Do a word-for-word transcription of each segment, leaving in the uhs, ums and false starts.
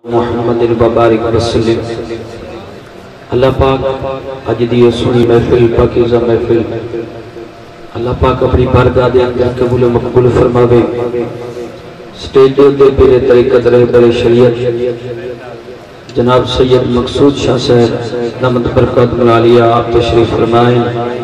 محمد البارک وسلم۔ اللہ پاک اج دی سنی محفل پاکیزہ محفل اللہ پاک اپنی بارگاہ دے اندر قبول و مقبول فرماوے۔ سٹیج دے پیرے طریقت رہبر شریعت جناب سید مقصود شاہ صاحب دامت برکات ملالیہ آپ تشریف فرمائیں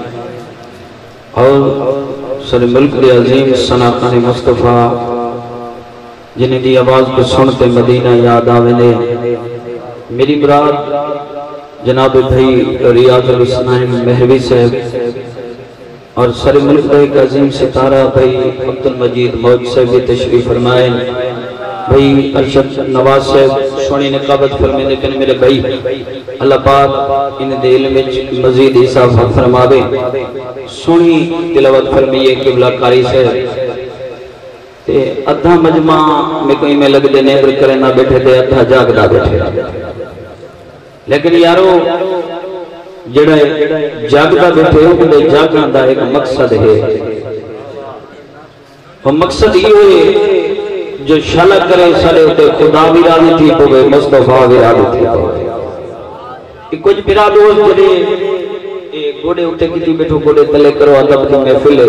اور سر ملک دے عظیم ثنا خان مصطفیٰ جنہیں دی آواز کو سنتے مدینہ یاد آوے۔ میری مراد جناب بھائی ریاض الحسنین مہروی صاحب اور سر ملک دے ایک عظیم ستارہ بھائی عبد المجید موج صاحب بھی تشریف فرمائیں۔ بھائی ارشد نواز صاحب سونی نقابت فرمائیں، لیکن میرے بھائی اللہ پاک ان دے علم مزید حساب فرماوے۔ سونی تلاوت فرمائیے قبلہ کاری صاحب ادھا مجمع میں کوئی میں لگ دے نیبر کرے نہ بیٹھے دے ادھا جاگ دا بیٹھے، لیکن یارو جڑا جاگ دا بیٹھے ہو کہ جاگان دا ایک مقصد ہے۔ وہ مقصد یہ ہوئے جو شالہ کرے سارے ہوتے خدا بھی راضی تھی پوے مصطفیٰ بھی راضی تھی پوے۔ کچھ پیرا دوست جڑے گوڑے اٹھے کی تھی بیٹھو گوڑے تلے کرو ادب دی محفلے،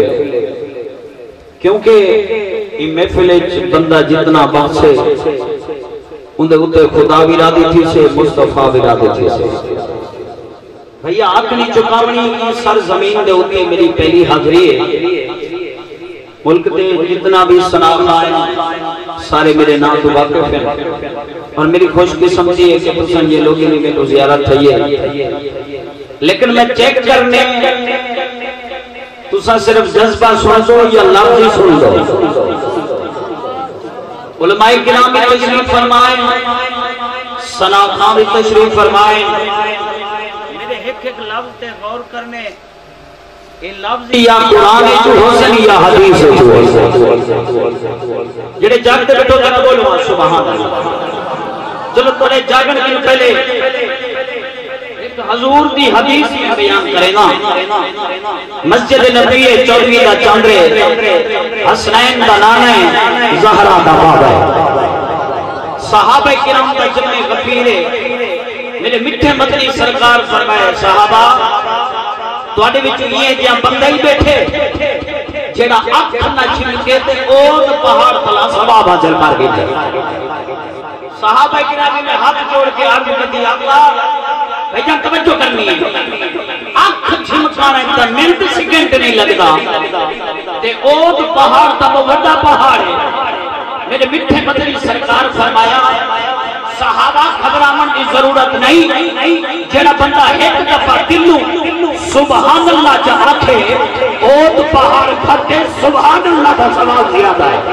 کیونکہ یہ محفل بندہ جتنا بحثے اندھے اتے خدا بھی راضی تھی سے مصطفیٰ بھی راضی تھی سے۔ بھئیہ آنکھنی چکاونی سر زمین دے اتے میری پہلی حاضری ہے۔ ملک دے جتنا بھی سناخ آئے سارے میرے نام تو واقف ہیں اور میری خوش قسمتی ہے کہ پسند یہ لوگی نہیں میں تو زیارت ہے، لیکن میں چیک کرنے تو سا صرف جذبہ سن دو یا لفظ ہی سن دو۔ علماء کرام بھی تشریف فرمائیں، ثنا خان بھی تشریف فرمائیں۔ میرے ایک ایک لفظ تے غور کرنے یہ لفظ یا قرآن جو حسن یا حدیث جو حسن جڑے جاگتے بیٹھو تک بولو سبحان اللہ۔ چلو تھوڑے جاگن کی پہلے حضور دی حدیث میں بیان کرے نا۔ مسجد نبی چودوی دا چاندرے حسنین دا نانے زہرہ دا بابا صحابہ کرام دا جمع غفیرے میرے مٹھے مدنی سرکار فرمائے صحابہ توڑے بچو یہ جہاں بندہ ہی بیٹھے جیڑا اکھ نہ چھلکے تے اون پہاڑ تلا صحابہ جل مار گئے تھے۔ صحابہ کرام میں ہاتھ جوڑ کے آگے بدی اللہ بھائیاں توجہ کرنی ہے، آنکھ جھمکانا ہے منٹ سیکنڈ نہیں لگتا تے اوٹ پہاڑ تب وڈا پہاڑ ہے۔ میرے مٹھے مدنی سرکار فرمایا صحابہ گھبراہٹ کی ضرورت نہیں، جڑا بندہ ایک دفعہ دلوں سبحان اللہ جا آکھے اوٹ پہاڑ کھٹے سبحان اللہ کا ثواب زیادہ ہے۔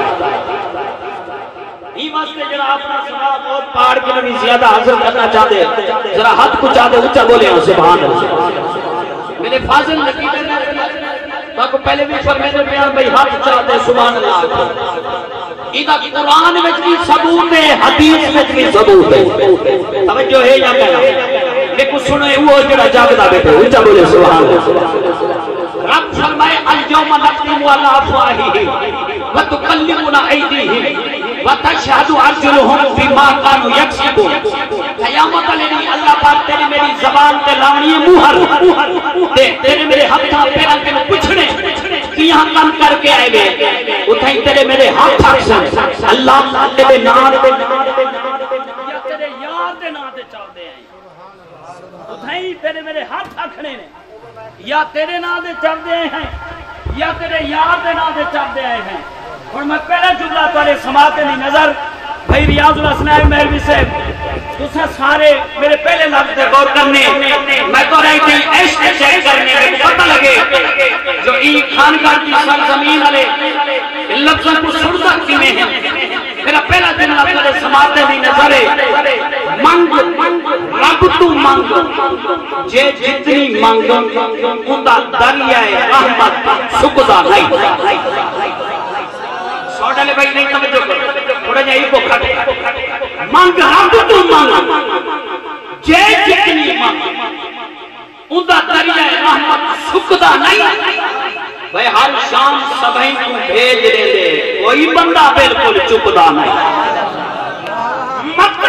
یہ واسطے جڑا اپنا ثواب اور پہاڑ کے لیے زیادہ حاصل کرنا چاہتے ذرا ہاتھ کو چاہتے اونچا بولے ہیں سبحان اللہ۔ میرے فاضل نقیدے میں تاکہ پہلے بھی فرمیدے بیان بھئی ہاتھ چاہتے سبحان اللہ۔ ایدہ قرآن میں بھی ثبوت ہے، حدیث میں بھی ثبوت ہے۔ توجہ ہے یا کہنا لیکن سنے وہ جڑا جاگدہ بیٹھے اونچا بولے سبحان اللہ۔ رب فرمائے اليوم نختم علی افواہہم وتکلمنا ایدیہم وَتَشْهَدُ عَرْجُلُهُمْ بِمَا كَانُوا يَكْسِبُونَ۔ قیامت علیہ اللہ پاک تیری میری زبان تے لاؤنی ہے موہر تے تیرے میرے ہاتھاں پیران کے پچھنے کیاں کام کر کے آئے گئے اتھائی تیرے میرے ہاتھ آکسن اللہ تیرے نام یا تیرے یاد دے نام دے چاہ دے آئیں، اتھائی تیرے میرے ہاتھ آکھنے نے یا تیرے نام دے چاہ دے آئے ہیں یا تیرے یاد دے نام دے چاہ دے آئے ہیں۔ اور میں پہلا جملہ تارے سماعتے نہیں نظر بھائی ریاض الحسنین مہروی صاحب تُسے سارے میرے پہلے لفظ غور کرنے میں تو رہی تھی ایسے چیک کرنے میں پتہ لگے جو ای خانقاہ کی سرزمین علی لفظوں کو سرزہ کی میں ہیں۔ میرا پہلا جملہ تارے سماعتے نہیں نظر منگ رب تو منگ جے جتنی منگ اندہ دریائے رحمت سکدہ نہیں۔ سوڑا لے بھائی نہیں توجہ کر تھوڑا جائے کو کھٹے مانگ رب تو مانگ جے جتنی مانگ اندہ دریائے رحمت سکدہ نہیں۔ بھائی ہر شام سبھیں کو بھیج دے دے کوئی بندہ بالکل چکدہ نہیں۔ مطلب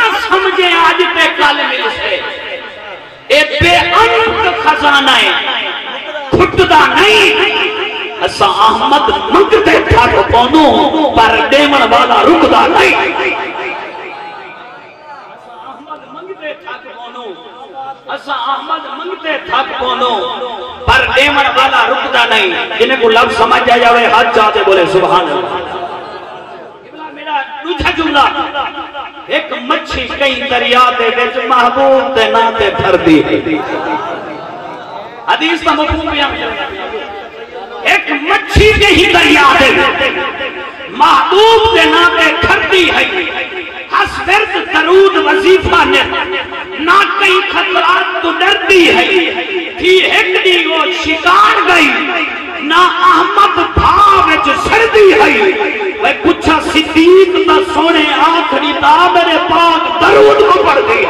سمجھے آج تے کل مل سے اے بے انت خزانہ ہے کھٹدا نہیں اسا احمد منگتے تھک پونوں پر دیمن والا رکدا نہیں احمد منگتے تھک پونوں اسا احمد منگتے تھک پونوں پر دیمن والا رکدا نہیں جنہیں کو لفظ سمجھ جائے ہاتھ چاہتے بولے سبحان اللہ دوسرا جملہ ایک مچھی کئی دریا دے وچ محبوب دے نا تے پھردی حدیث کا مفہوم بیان ایک مچھی کئی دریا دے محبوب دے نا تے پھردی ہے ہس ورد درود وظیفہ نے نہ کئی خطرات تو ڈردی ہے تھی ایک دی وہ شکار گئی نہ احمد بھا وچ سردی ہے میں پوچھا صدیق تا سونے آخری تا میرے پاک درود کو پڑھ دیا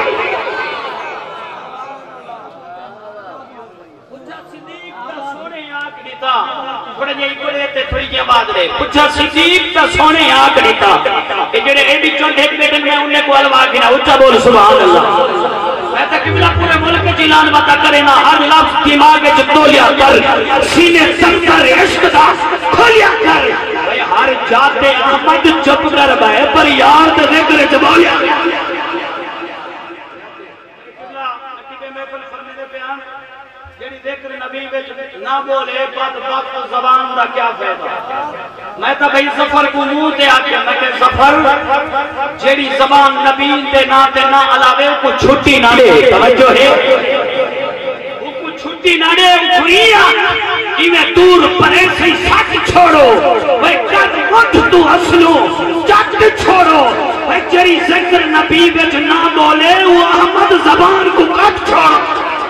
پوچھا صدیق تا سونے آخری تا تھوڑے جی کڑے تے تھوڑی جی آواز رہے پوچھا صدیق تا سونے آخری تا کہ جڑے اے بھی چونٹ ایک بیٹن میں انہیں کو علوہ گنا اچھا بول سبحان اللہ میں تا قبلہ پورے ملک جیلان بتا کرے نا ہر لفظ دماغ جتولیا کر سینے سکتر عشق دا کھولیا کر ہر جاتے احمد چپ کر بائے پر یار تے ذکر جبولیا جیڑی ذکر نبی وچ نہ بولے بد وقت زبان دا کیا فائدہ میں تا بھئی سفر کو منہ تے آکے میں کہ سفر جیڑی زبان نبی تے نہ تے نہ علاوے کو چھٹی نہ دے توجہ ہے وہ کو چھٹی نہ دے کھریا ایویں دور پرے سے سچ چھوڑو وہ کر مٹھ تو اصلو چٹ چھوڑو وہ جیڑی ذکر نبی وچ نہ بولے وہ احمد زبان کو کٹ چھوڑو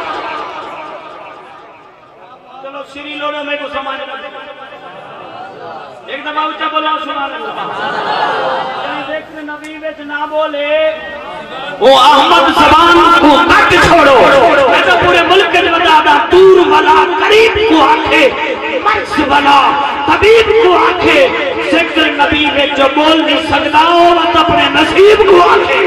سری لوڑے میں کو سمجھ رہا ایک دفعہ اچھا بولا سبحان اللہ ذکر نبی وچ نہ بولے وہ احمد زبان کو کٹ چھوڑو میں تو پورے ملک کے بتا دا دور والا قریب کو آکھے مرس والا طبیب کو آکھے ذکر نبی وچ جو بول نہیں سکتا وہ اپنے نصیب کو آکھے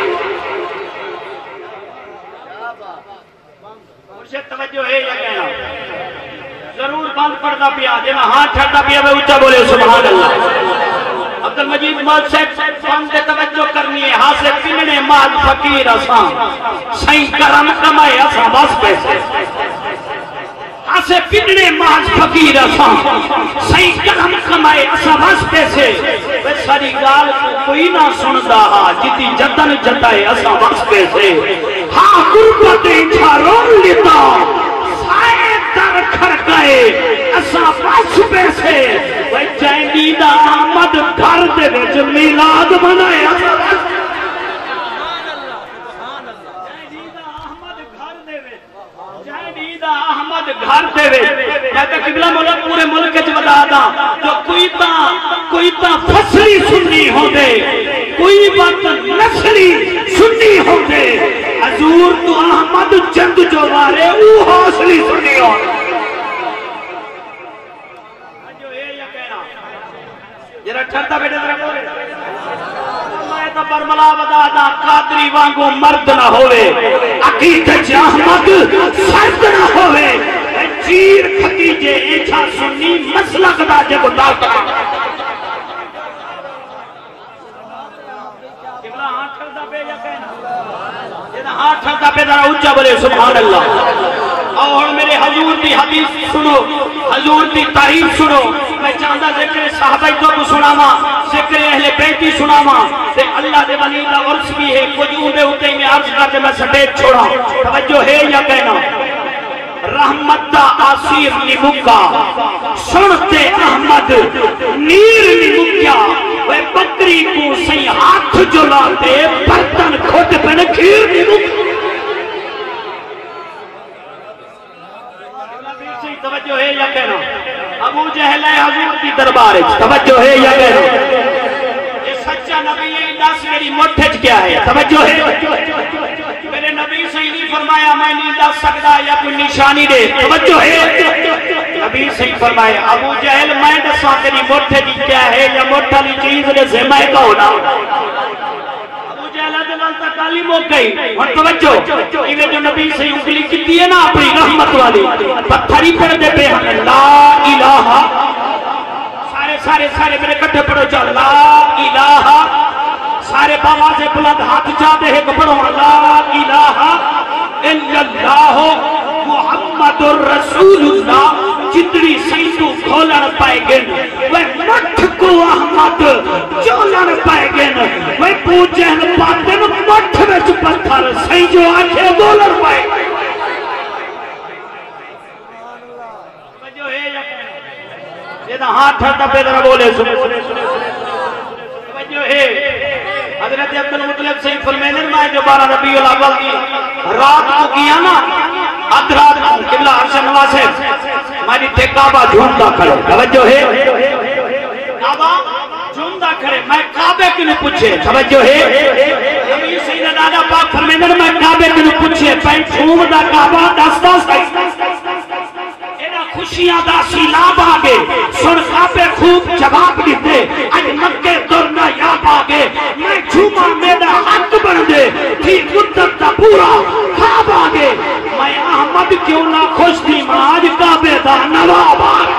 مرشد توجہ ہے یا کہنا ضرور بند پڑھتا پیا جنہا ہاتھ چھڑتا پیا میں اچھا بولے سبحان اللہ عبدالمجید مال صاحب بند توجہ کرنی ہے ہاتھ سے پننے مال فقیر اساں سائیں کرم کمائے اساں بس پیسے ہاتھ سے پننے مال فقیر اساں سائیں کرم کمائے اساں بس پیسے وہ ساری گال کو کوئی نہ سندہ ہا جتی جتن جتائے اساں بس پیسے ہاں قربت انچھا رون لیتا در کھڑکائے اسا پاس پیسے وہ چینیدہ احمد گھر دے وچ میلاد منائے چینیدہ احمد گھر دے وچ میں تو قبلہ مولا پورے ملک وچ بتا دا جو کوئی تا کوئی تا فصلی سنی ہو دے کوئی بات نسلی سنی ہو دے حضور تو احمد چند جو مارے وہ حاصلی سنی ہو جرہ چھڑتا بیٹے ذرا بولے میں تو برملا بدا دا قادری وانگو مرد نہ ہوئے عقیدت احمد فرد نہ ہوئے چیر کھتیجے ایچھا سنی مسلک دا جب داتا ہاتھ چھڑتا پہ یا کہنا ہاتھ چھڑتا پہ ذرا اچھا بولے سبحان اللہ اور میرے حضور دی حدیث سنو حضور دی تعریف سنو میں چاہتا ذکر صحابہ جو کو سناما ذکر اہل بیتی سناما تے اللہ دے ولی دا عرص بھی ہے کچھ اندے ہوتے میں عرض کرتے میں سٹیج چھوڑا توجہ ہے یا کہنا رحمت دا آسیر نمکا سنتے احمد نیر نمکیا وہ بکری کو سی ہاتھ جلاتے برتن کھوٹ پہنے کھیر نمکیا توجہ ہے یا کہنا ابو جہل ہے حضور کی دربار ہے توجہ ہے یا کہنا یہ سچا نبی ہے دس میری مٹھج کیا ہے توجہ ہے میرے نبی سے ہی نہیں فرمایا میں نہیں دس سکتا یا کوئی نشانی دے توجہ ہے نبی سے ہی فرمایا ابو جہل میں دسا تیری مٹھج کیا ہے یا مٹھلی چیز دے سے میں کہو نا ابو جہل دلال تک گالی موک گئی اور توجہ انہیں جو نبی سے انگلی کی ہے نا اپنی رحمت والی پتھری پڑھ دے پہ ہمیں لا الہ سارے سارے سارے میرے کٹھے پڑھو چاہ لا الہ سارے باوازے بلند ہاتھ چاہ دے ایک پڑھو لا الہ الا اللہ محمد الرسول اللہ جتنی سیدو کھولن پائے گن وہ مٹھ کو احمد چولن پائے گن وہ پوچھن پاتن مٹھ وچ پتھر سیدو آنکھیں بولن پائے گن جو ہے یہ نا ہاتھ ٹھڑتا پہ ذرا بولے سنے جو ہے حضرت عبدالمطلب سے فرمیدن میں جو بارہ ربیع الاول کی رات کو کیا نا ادرات قبلہ عرش اللہ سے ہماری تھے کعبہ جھومدہ کھڑے توجہ ہے کعبہ جھومدہ کھڑے میں کعبے کے لئے پوچھے توجہ ہے نبی سیدہ دادا پاک فرمیدن میں کعبے کے لئے پوچھے پہن جھومدہ کعبہ دس دس خوشیاں دا سیلاب آگے سن کعبے خوب جواب دیتے اج مکے درنا یاب آگے میں جھوما میرا حق بن دے تھی مدت دا پورا خواب آگے میں احمد کیوں نہ خوش تھی آج کعبے دا نواب آگے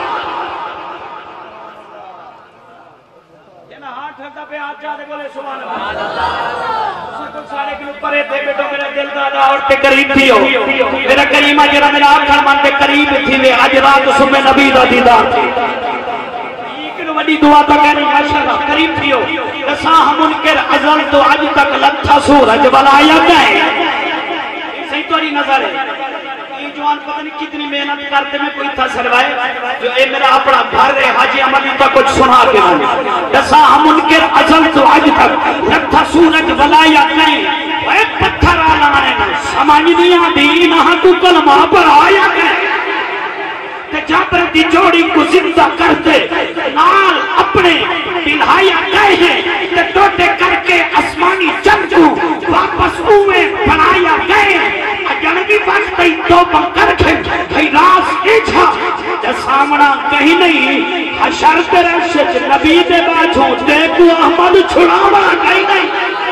یہ نا ہاتھ ہٹا پہ ہاتھ جاتے بولے سبحان اللہ سارے کے اوپر تھے بیٹو میرا دل دادا اور تے قریب تھی ہو میرا کریمہ جرا میرا آنکھر من تے قریب تھی میں آج رات صبح نبی دا دیدار تھی لیکن وڈی دعا تو کہنی ماشاءاللہ قریب تھی ہو رسا ہم منکر ازل تو آج تک لتھا سورج بلایا گئے صحیح تو نظر ہے یہ جوان پتہ نہیں کتنی محنت کرتے میں کوئی تھا سروائے جو اے میرا اپنا گھر ہے حاجی عملی تا کچھ سنا کے مانے رسا ہم منکر ازل تو آج تک لتھا سورج بلایا گئے اے پتھر آلانے نا سمجھ دیا دین ہاں تو کلمہ پر آیا گئے تے جابر دی جوڑی کو زندہ کرتے نال اپنے بلہایا گئے ہیں تے ٹوٹے کر کے اسمانی چند کو واپس اوے بنایا گئے جنگی وقت ہی توبہ کر کے بھئی راز ایچھا تے سامنا کہیں نہیں حشر تیرے شج نبی دے باجھوں تے کو احمد چھڑاوا کہیں نہیں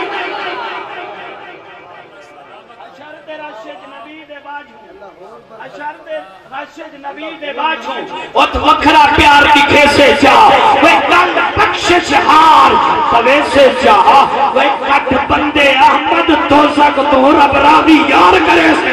ات وکھرا پیار دکھے سے جا وہ گل بخشش ہار پوے سے جا وہ کٹ بندے احمد دوزک تو رب راوی یار کرے سے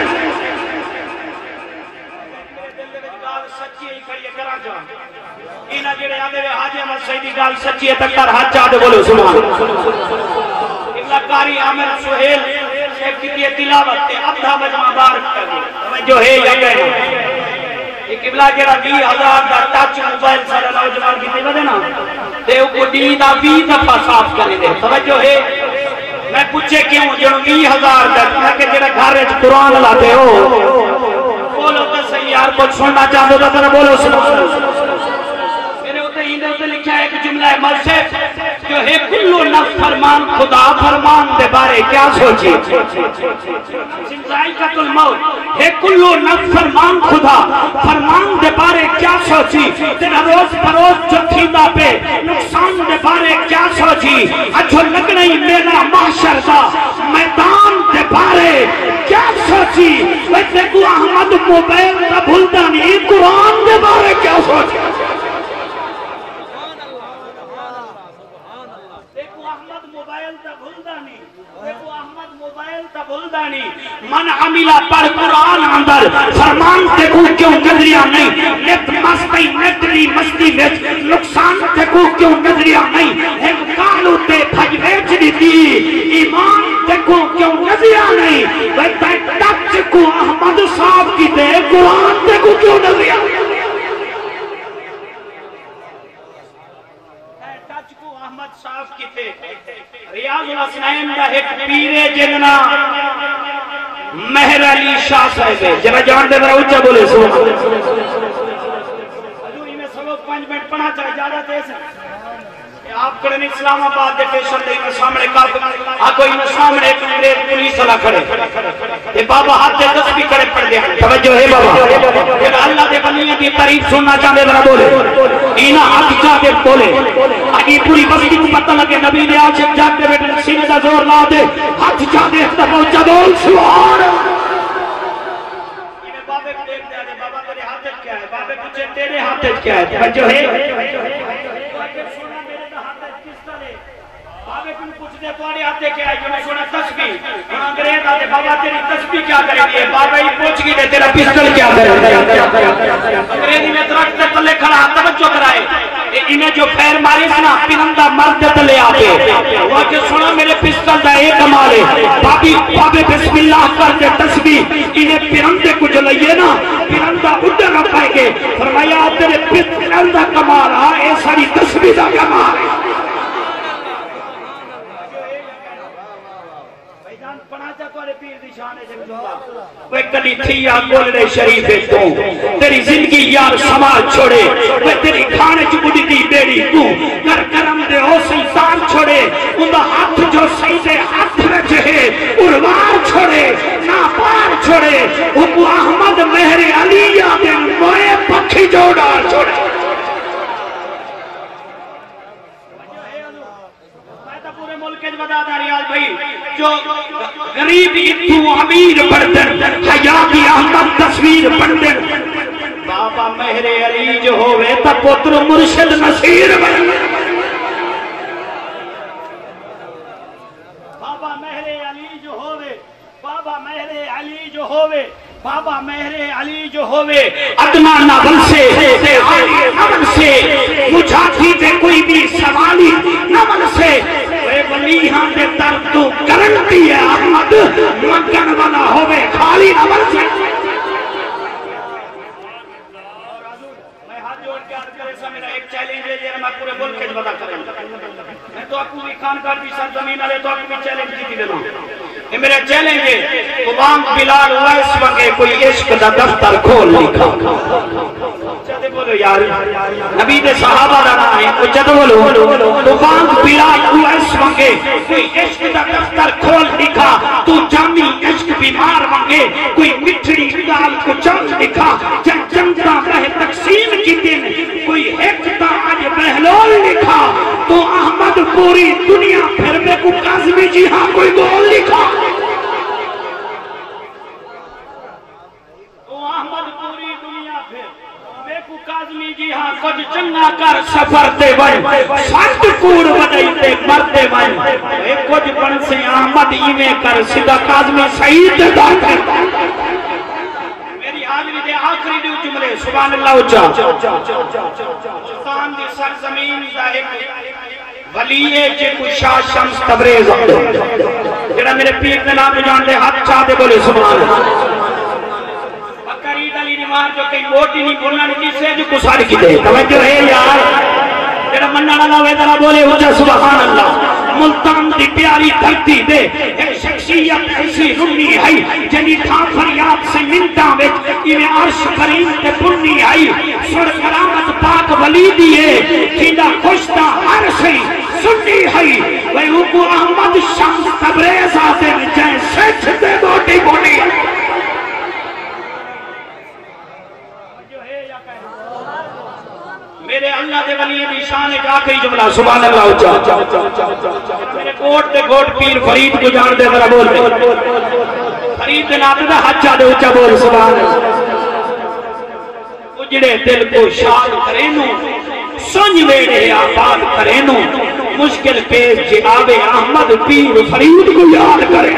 اینا جڑے آدھے رہے حاجی احمد سیدی گال سچی ہے تکتر ہاتھ چاہتے بولو سبحان اللہ کاری عامر سہیل شیخ کی دیئے تلاوت تے ابدھا مجمع بارک کر دی جو ہے یا کہنا یہ قبلہ جڑا بھی ہزار دا ٹچ موبائل سارا نوجوان کی دیو دے نا تے او کو دی دا بھی دفعہ صاف کرنے دے توجہ ہے میں پوچھے کیوں جڑوں بھی ہزار دا کہ جڑا گھر وچ قرآن لاتے ہو بولو تو صحیح یار کچھ سننا چاہتے ہو تو بولو سبحان اللہ میرے ہوتے ہی ہوتے لکھا ہے ایک جملہ ہے مرشد جو ہے کلو نفس فرمان خدا فرمان دے بارے کیا سوچی ذائقۃ الموت ہے کلو نفس فرمان خدا فرمان دے بارے کیا سوچی تیرا روز پروز جو تھیندہ پہ نقصان دے بارے کیا سوچی اچھو لگنئی میرا محشر دا میدان دے بارے کیا سوچی ویسے کو احمد موبیل دا بھولتا نہیں قرآن دے بارے کیا سوچی من عملہ پر قرآن اندر فرمان تے کو کیوں نظریہ نہیں نت مستی نتری مستی ویچ نقصان تے کو کیوں نظریہ نہیں ایک کالو تے بھج ویچ دیتی ایمان تے کو کیوں نظریہ نہیں ویتا ٹچ کو احمد صاحب کی تے قرآن تے کو کیوں نظریہ ٹچ کو احمد صاحب کی تے ریاض الاسنین دا ایک پیرے جننا مہر علی شاہ صاحب ہے جب جان دے برا اچھا بولے سوچ حضوری میں سلوک پانچ منٹ پڑھا چاہے جادہ تیز ہے آپ کرنے اسلام آباد دے پیشن دے انہوں سامنے کار آکو انہوں سامنے ایک انگریز پولیس اللہ کھڑے یہ بابا ہاتھ دے دس بھی کرے پڑھ دیا توجہ ہے بابا اللہ دے بلیاں دی تعریف سننا چاہے برا بولے اینا ہاتھ جاتے بولے آگی پوری بستی کو پتہ لگے نبی نے آج جاتے بیٹے سینے دا زور لا دے ہاتھ جاتے اختہ پہنچا بول سبحان بابے کو دیکھ دے بابا تیرے ہاتھ کیا ہے بابے پوچھے تیرے ہاتھ کیا ہے توجہ ہے سونا میرے دا ہاتھ کس طرح بابے کو پوچھ دے تمہارے ہاتھ کیا ہے جو میں سونا تسبیح انگریز آتے بابا تیری تسبیح کیا کرے گی بابا ہی پوچھ گی دے تیرا پسٹل کیا کرے انگریزی میں درخت تلے کھڑا توجہ کرائے انہیں جو پھیر ماری سنا پرندہ مرد تلے آتے وہ کہ سنا میرے پسٹل دا ایک کمال ہے بابی بابے بسم اللہ کر دے تسبیح انہیں پرندے کو جو لئیے نا پرندہ اڑے نہ پائے گے فرمایا تیرے پسٹل دا کمال ہے اے ساری تسبیح دا کمال ہے وہ کلی تھی یا گولڑے شریف تو تیری زندگی یار سماج چھوڑے وہ تیری کھانے چکڑی دی بیڑی تو کر کرم دے ہو سلطان چھوڑے اندھا ہاتھ جو سیدے ہاتھ رجھے اروار چھوڑے ناپار چھوڑے ابو احمد مہر علیہ دن موئے پکھی جوڑا چھوڑے جو غریب اتو امیر بردن حیاتی احمد تصویر بندن بابا مہر علی جو ہوئے تا پتر مرشد نصیر بندن بابا مہر علی جو ہوئے بابا مہر علی جو ہوئے بابا مہر علی جو ہوئے ادنا نبل سے آلی نبل سے مجھاتی دے کوئی بھی سوالی نبل سے اے ولیہاں دے در تو کرنٹی ہے احمد مگن والا ہوئے خالی نبل سے میں ہاتھ جوڑ کے آر کرے سا میرا ایک چیلنج ہے جیرے میں پورے ملک کے بتا کریں میں تو آپ کو بھی خانکار بھی سرزمین آلے تو آپ کو بھی چیلنج کی دینا یہ میرے چیلنج ہے غلام بلال ویس وگے کوئی عشق دا دفتر کھول لکھا چاہتے بولو یار نبی دے صحابہ رہنا ہے کوئی چاہتے بولو غلام بلال ویس وگے کوئی عشق دا دفتر کھول لکھا تو جامی عشق بیمار وگے کوئی مٹھڑی دال کو چل لکھا جن جنتا رہ تقسیم کی دن کوئی ایک دا آج بہلول لکھا تو احمد پوری دنیا پھر میں کو قاسمی جی ہاں کوئی گول لکھا تو احمد پوری دنیا پھر میں کو قاسمی جی ہاں کچھ چنگا کر سفر تے بن سات کوڑ بدائی تے مرتے بن ایک کچھ بن سے احمد ایمیں کر سدھا قاسمی سعید دا کر میری حاضری دے آخری دے جملے سبحان اللہ اچھا سلطان دی سرزمین دا ایک ولیے جے کو شاہ شمس تبریز جڑا میرے پیر نے نام جان دے ہاتھ چاہتے بولے سبحان بکرید علی نمار جو کئی موٹی نہیں بولنا نہیں سے جو کسار کی دے توجہ ہے یار جڑا مننا نہ ہوئے ذرا بولے اونچا سبحان اللہ ملتان دی پیاری دھرتی دے ایک شخصیت ایسی رمی ہے جنی تھا فریاد سے منتا وچ انہیں عرش کریم تے پنی آئی سر کرامت پاک ولی دیئے کھیلا خوشتا ہر سی سنی ہے وہ ابو احمد شمس تبریز آتے ہیں جیسے چھتے موٹی بونی میرے اللہ دے ولی دی شان ایک آخری جملہ سبحان اللہ اچھا میرے کوٹ دے کوٹ پیر فرید کو جان دے ذرا بول دے فرید دے ناتے دا حج دے اچھا بول سبحان اللہ اجڑے دل کو شاد کرینو سنج ویڑے آباد کرینو مشکل پیش جی آبے احمد پیر فرید کو یاد کریں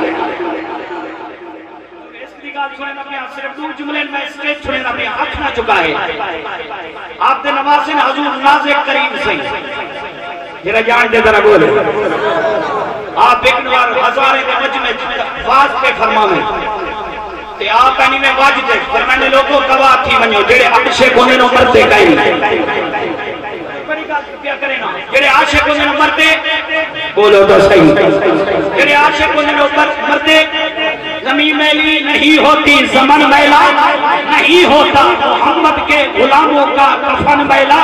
صرف دو جملے میں اسٹیج چھوڑے نہ اپنے ہاتھ نہ چکا ہے آپ دے نوازن حضور نازک کریم سے جرا جان دے ذرا بولے آپ ایک نوار ہزارے کے مجمع واز پہ فرماویں کہ آپ اینی میں واج دے فرمانے لوگوں گواہ تھی ونیو جڑے عاشق ہونے نو مرتے کہیں جڑے عاشق ہونے نو مرتے بولو تو صحیح جڑے عاشق ہونے نو مرتے زمین میلی نہیں ہوتی زمن میلا نہیں ہوتا محمد کے غلاموں کا کفن میلا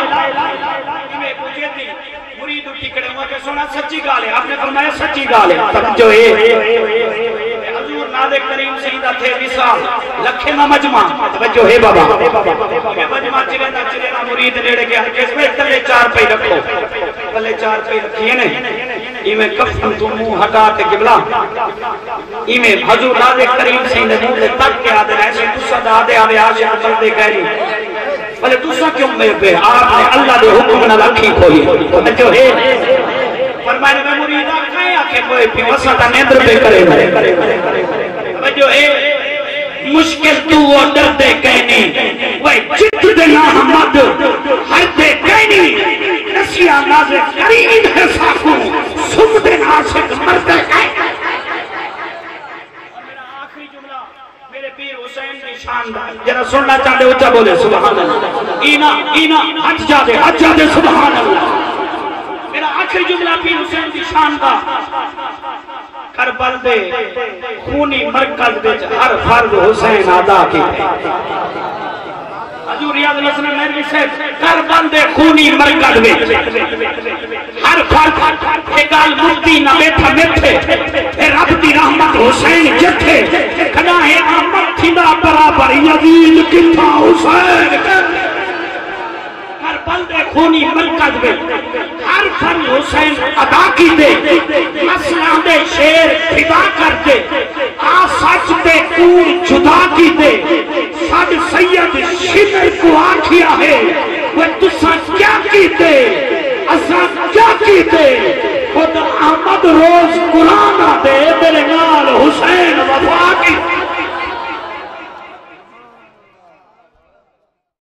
مرید اٹھی کڑے ہوا کہ سونا سچی گال ہے آپ نے فرمایا سچی گال ہے تب جو ہے حضور نازک کریم سیدہ لکھے وصال لکھے نہ مجمع توجہ ہے بابا مجمع چلے نہ چلے نہ مرید نیڑے گیا جس میں تلے چار پہ رکھو تلے چار پہ رکھیے نہیں ایمیں کفن تو منہ ہٹا کے قبلہ ایمیں حضور ناظر کریم سے منہ دے تک کے آدھے ایسے دوسرا دا آدھے آدھے آشے چلتے گئے بلے دوسرا کیوں میں پہ آپ نے اللہ دے حکم نہ رکھی کھوئی توجہ ہے فرمائے میں مریدہ کہیں آکے کوئی بھی وسطہ نیندر پہ کرے جو اے مشکل تو وہ ڈر دے کہنی وہ جت دینا حمد ہر دے کہنی نسیہ نازے کریم ہے ساکھوں سم دے ناسک مرد کہنی میرا آخری جملہ میرے پیر حسین کی شاندار جنہا سننا چاہتے اچھا بولے سبحان اللہ اینا اینا ہٹ جا دے ہٹ جا دے سبحان اللہ میرا آخری جملہ پیر حسین کی شاندار کربل دے خونی مرکز دے ہر فرد حسین ادا کی حضور ریاض الحسن مہروی سے کربل دے خونی مرکز دے ہر فرد ایگال مفتی نہ بیٹھا میٹھے اے رب دی رحمت حسین جتھے کھنا ہے آمد تھینا برابر یزید کتھا حسین کربل دے خونی مرکز دے ہر فرد حسین ادا کی دے مسئلہ دے شیر فدا کر دے آ سچ دے کور جدا کی دے سب سید شمر کو آکھیا ہے وہ تسا کیا کی دے اسا کیا کی دے خود احمد روز قرآن